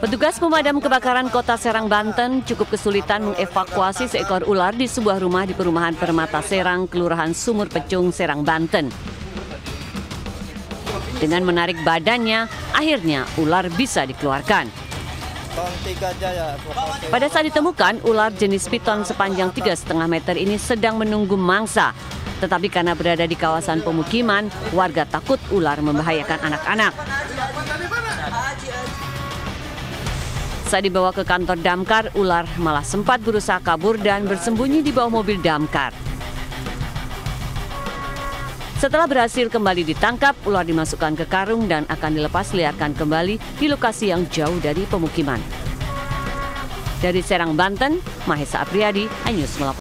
Petugas pemadam kebakaran Kota Serang, Banten cukup kesulitan mengevakuasi seekor ular di sebuah rumah di perumahan Permata Serang, Kelurahan Sumur Pecung, Serang, Banten. Dengan menarik badannya, akhirnya ular bisa dikeluarkan. Pada saat ditemukan, ular jenis piton sepanjang 3,5 meter ini sedang menunggu mangsa. Tetapi karena berada di kawasan pemukiman, warga takut ular membahayakan anak-anak. Saat dibawa ke kantor damkar, ular malah sempat berusaha kabur dan bersembunyi di bawah mobil damkar. Setelah berhasil kembali ditangkap, ular dimasukkan ke karung dan akan dilepas liarkan kembali di lokasi yang jauh dari pemukiman. Dari Serang, Banten, Mahesa Apriyadi, iNews melaporkan.